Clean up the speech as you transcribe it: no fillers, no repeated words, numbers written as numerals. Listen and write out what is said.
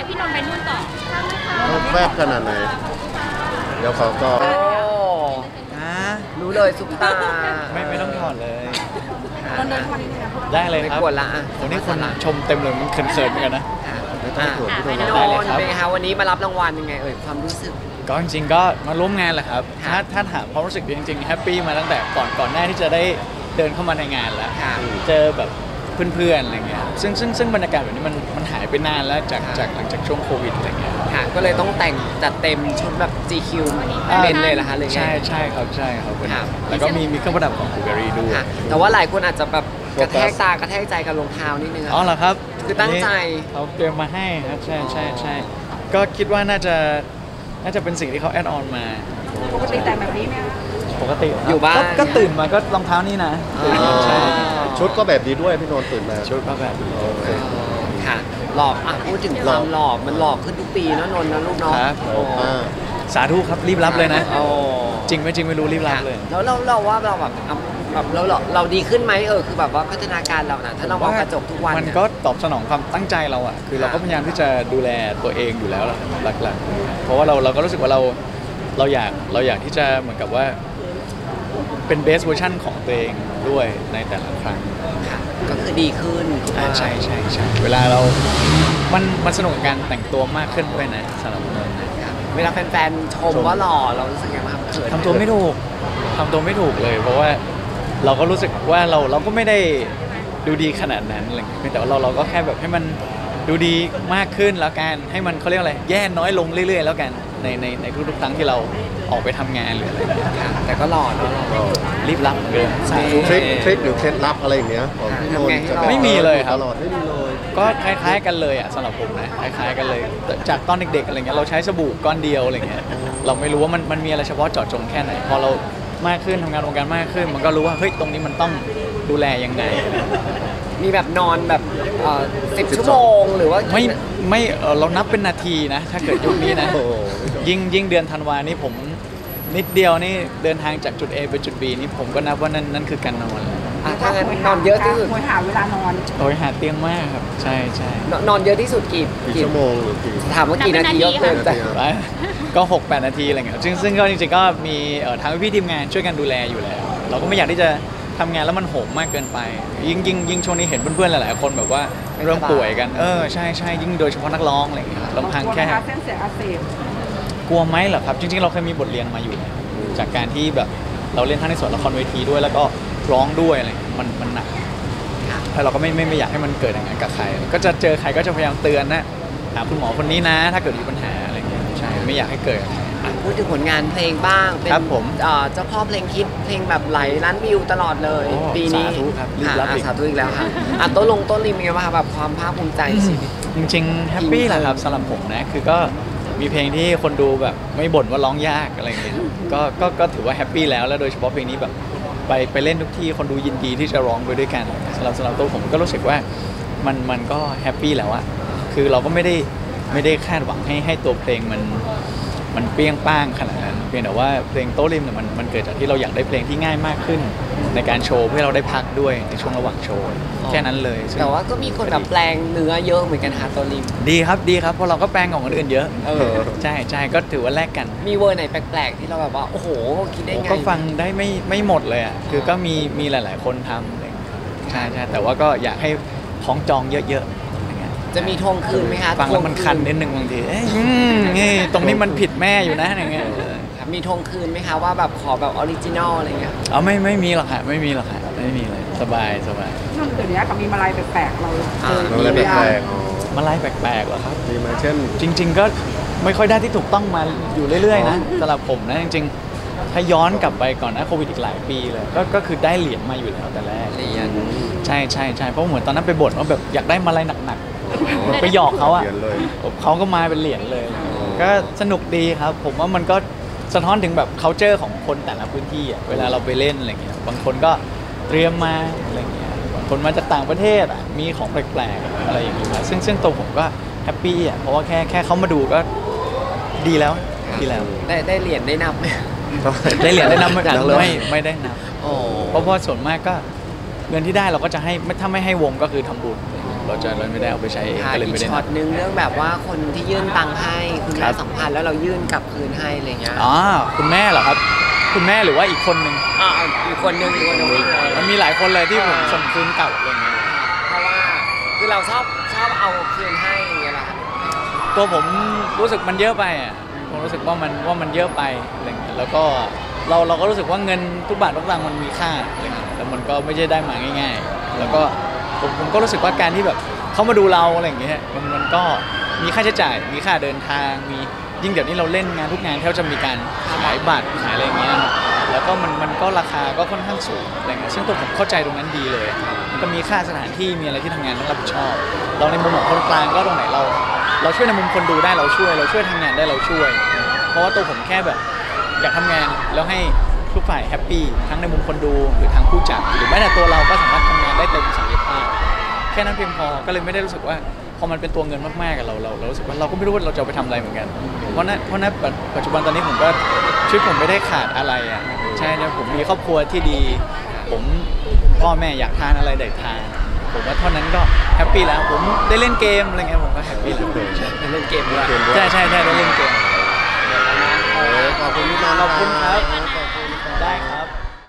พี่นนท์ไปนู่นต่อแวบขนาดไหนเดี๋ยวเขาก็รู้เลยซุปตาไม่ต้องถอดเลยนนท์คนนี้นะได้เลยครับไม่กวนละวันนี้คนชมเต็มเลยมันเขินๆเหมือนกันนะไม่ต้องห่วงพี่โดนพี่นนท์เป็นไงคะวันนี้มารับรางวัลยังไงความรู้สึกก็จริงๆก็มาร่วมงานแหละครับถ้าถามความรู้สึกจริงๆแฮปปี้มาตั้งแต่ก่อนหน้าที่จะได้เดินเข้ามาในงานแล้วเจอแบบเพื่อนๆอะไรเงี้ยซึ่งบรรยากาศแบบนี้มันหายไปนานแล้วจากหลังจากช่วงโควิดอะไรเงี้ยค่ะก็เลยต้องแต่งจัดเต็มชุดแบบ GQ เป็นเลยเหรอคะเลยใช่ครับแล้วก็มีเครื่องประดับของบูเกอรี่ด้วยแต่ว่าหลายคนอาจจะแบบกระแทกตากระแทกใจกับรองเท้านิดนึงอ๋อเหรอครับคือตั้งใจเขาเตรียมมาให้ครับใช่ก็คิดว่าน่าจะเป็นสิ่งที่เขาแอดออนมาปกติแต่งแบบนี้ไหมปกติอยู่บ้านก็ตื่นมาก็รองเท้านี่นะใช่ชุดก็แบบดีด้วยพี่นนท์ตื่นมาชุดก็แบบค่ะหล่อพูดถึงความหล่อมันหล่อขึ้นทุกปีนะนนท์นะลูกน้องสาธุครับรีบรับเลยนะจริงไม่รู้รีบรับเลยแล้วเราว่าเราแบบเราดีขึ้นไหมคือแบบว่าพัฒนาการเรานะถ้าเรามองกระจกทุกวันมันก็ตอบสนองความตั้งใจเราอ่ะคือเราก็พยายามที่จะดูแลตัวเองอยู่แล้วหลักๆเพราะว่าเราก็รู้สึกว่าเราอยากที่จะเหมือนกับว่าเป็นเบสเวอร์ชันของตัวเองด้วยในแต่ละครั้งก็คือดีขึ้นใช่เวลามันสนุกกับการแต่งตัวมากขึ้นด้วยนะสำหรับเราเวลาแฟนๆชมว่าหล่อเรารู้สึกยังไงบ้างเขินทำตัวไม่ถูกเลยเพราะว่าเราก็รู้สึกว่าเราก็ไม่ได้ดูดีขนาดนั้นอะไรแต่ว่าเราก็แค่แบบให้มันดูดีมากขึ้นแล้วกันให้มันเขาเรียกอะไรแย่น้อยลงเรื่อยๆแล้วกันในทุกๆครั้งที่เราออกไปทำงานหรืออะไรแต่ก็หล่อเนาะรีบรับเกินทริคหรือเคล็ดลับอะไรอย่างเงี้ยของพี่นนท์ไม่มีเลยครับไม่มีเลยก็คล้ายๆกันเลยอ่ะสำหรับผมนะคล้ายๆกันเลยจากตอนเด็กๆอะไรเงี้ยเราใช้สบู่ก้อนเดียวอะไรเงี้ยเราไม่รู้ว่ามันมีอะไรเฉพาะเจาะจงแค่ไหนพอเรามากขึ้นทำงานวงการมากขึ้นมันก็รู้ว่าเฮ้ยตรงนี้มันต้องดูแลยังไงมีแบบนอนแบบ10 ชั่วโมงหรือว่าไม่เรานับเป็นนาทีนะถ้าเกิดยุคนี้นะยิ่งเดือนธันวานี้ผมนิดเดียวนี่เดินทางจากจุด A ไปจุด B นี่ผมก็นับว่านั่นคือการนอนถ้างั้นนอนเยอะที่สุดหาเวลานอนหาเตียงมากครับใช่นอนเยอะที่สุดกี่ชั่วโมงหรือกี่ถามว่ากี่นาทีก็เกินแต่ก็6-8 นาทีอะไรเงี้ยซึ่งก็จริงๆก็มีทางพี่ทีมงานช่วยกันดูแลอยู่แล้วเราก็ไม่อยากที่จะทำงานแล้วมันโหมมากเกินไปยิ่งช่วงนี้เห็นเพื่อนๆหลายๆคนแบบว่าเริ่มป่วยกันใช่ยิ่งโดยเฉพาะนักร้องอะไรเงี้ยลำพังแค่เส้นเสียอักเสบกลัวไหมเหรอครับจริงๆเราเคยมีบทเรียนมาอยู่จากการที่แบบเราเล่นทั้งในส่วนละครเวทีด้วยแล้วก็ร้องด้วยอะไรมันหนักแล้วเราก็ไม่อยากให้มันเกิดอย่างนั้นกับใครก็จะเจอใครก็จะพยายามเตือนนะถามคุณหมอคนนี้นะถ้าเกิดมีปัญหาอะไรเงี้ยใช่ไม่อยากให้เกิดพูดถึงผลงานเพลงบ้างเป็นเจ้าพ่อเพลงฮิตเพลงแบบไหลล้านวิวตลอดเลยปีนี้สาธุครับสาธุอีกแล้วค่ะต้นริมเป็นไงบ้างแบบความภาคภูมิใจชีวิตจริงๆแฮปปี้แหละครับสำหรับผมนะคือก็มีเพลงที่คนดูแบบไม่บ่นว่าร้องยากอะไรอย่างเงี้ยก็ถือว่าแฮปปี้แล้วโดยเฉพาะเพลงนี้แบบไปเล่นทุกที่คนดูยินดีที่จะร้องไปด้วยกันสำหรับตัวผมก็รู้สึกว่ามันก็แฮปปี้แล้วอะคือเราก็ไม่ได้คาดหวังให้ตัวเพลงมันเปรี้ยงป้างขนาดนั้นเพียงแต่ว่าเพลงโต้ริมเนี่ยมันเกิดจากที่เราอยากได้เพลงที่ง่ายมากขึ้นในการโชว์เพื่อเราได้พักด้วยในช่วงระหว่างโชว์แค่นั้นเลยแต่ว่าก็มีคนแบบแปลงเนื้อเยอะเหมือนกันฮะโต้ริมดีครับเพราะเราก็แปลงของคนอื่นเยอะใช่ก็ถือว่าแลกกันมีเวอร์ไหนแปลกๆที่เราแบบว่าโอ้โหคิดได้ไงก็ฟังได้ไม่หมดเลยอ่ะคือก็มีหลายๆคนทำเลยใช่แต่ว่าก็อยากให้ของจองเยอะจะมีทวงคืนไหมคะฟังแล้วมันคันนิดนึงบางทีตรงนี้มันผิดแม่อยู่นะอย่างเงี้ยมีทวงคืนไหมคะว่าแบบขอแบบออริจินอลอะไรเงี้ยไม่มีหรอกค่ะไม่มีเลยสบายนั่นเดี๋ยวนี้เขามีมาลัยแปลกๆเรามาลัยแปลกมาลัยแปลกๆเหรอครับมีมาเช่นจริงๆก็ไม่ค่อยได้ที่ถูกต้องมาอยู่เรื่อยๆนะสำหรับผมนะจริงๆถ้าย้อนกลับไปก่อนนะโควิดอีกหลายปีเลยก็คือได้เหรียญมาอยู่แล้วแต่แรกเหรียญใช่เพราะเหมือนตอนนั้นไปบ่นว่าแบบอยากได้มาลัยหนักๆไปหยอกเขาอ่ะเขาก็มาเป็นเหรียญเลยก็สนุกดีครับผมว่ามันก็สะท้อนถึงแบบ culture ของคนแต่ละพื้นที่อ่ะเวลาเราไปเล่นอะไรเงี้ยบางคนก็เตรียมมาอะไรเงี้ยบางคนมาจากต่างประเทศอ่ะมีของแปลกๆอะไรอย่างเงี้ยซึ่งตัวผมก็แฮปปี้อ่ะเพราะว่าแค่เขามาดูก็ดีแล้วได้เหรียญได้นับไหมได้เหรียญได้นับไม่ได้นับเพราะว่าส่วนมากก็เงินที่ได้เราก็จะให้ถ้าไม่ให้วงก็คือทำบุญเราไม่ได้เอาไปใช้เองค่ะก็เลยอีกไม่ได้ช็อนัตบนึงเรื่องแบบว่าคนที่ยื่นตังค์ให้คุณครัแม่บ 2,000แล้วเรายื่นกลับคืนให้อะไรเงี้ยอ๋อคุณแม่เหรอครับ คุณแม่หรือว่าอีกคนนึงอีกคนนึงมันมีหลายคนเลยที่ผมส่งคืนเก่าอะไรเงี้ยเพราะว่าคือเราชอบเอาคืนให้อย่างเงี้ยแหละค่ะตัวผมรู้สึกมันเยอะไปอ่ะผมรู้สึกว่ามันเยอะไปอะไรเงี้ยแล้วก็เราก็รู้สึกว่าเงินทุกบาททุกสตางค์มันมีค่าอะไรเงี้ยแล้วมันก็ไม่ใช่ได้มาง่ายๆ แล้วก็ผมก็รู้สึกว่าการที่แบบเขามาดูเราอะไรอย่างเงี้ยมันก็มีค่าใช้จ่ายมีค่าเดินทางมียิ่งเดี๋ยวนี้เราเล่นงานทุกงานแทบจะมีการขายบัตรขายอะไรอย่างเงี้ยแล้วก็มันก็ราคาก็ค่อนข้างสูงอะไรเงี้ยซึ่งตัวผมเข้าใจตรงนั้นดีเลยมันก็มีค่าสถานที่มีอะไรที่ทำงานต้องรับผิดชอบเราในมุมของคนกลางก็ตรงไหนเราช่วยในมุมคนดูได้เราช่วยทำงานได้เราช่วย เพราะว่าตัวผมแค่แบบอยากทำงานแล้วให้ทุกฝ่ายแฮปปี้ทั้งในมุมคนดูหรือทางผู้จัดหรือแม้แต่ตัวเราก็สามารถทำงานได้เต็มศักยภาพแค่นั้นเพียงพอก็เลยไม่ได้รู้สึกว่าพอมันเป็นตัวเงินมากๆกับเรารู้สึกว่าเราก็ไม่รู้ว่าเราจะไปทำอะไรเหมือนกันเพราะนั้นปัจจุบันตอนนี้ผมก็ชีวิตผมไม่ได้ขาดอะไรอ่ะใช่เนี่ยผมมีครอบครัวที่ดีผมพ่อแม่อยากทานอะไรได้ทานผมว่าเท่านั้นก็แฮปปี้แล้วผมได้เล่นเกมอะไรเงี้ยผมก็แฮปปี้แล้วได้เล่นเกมด้วยใช่ได้เล่นเกมขอบคุณพี่นันขอบคุณครับ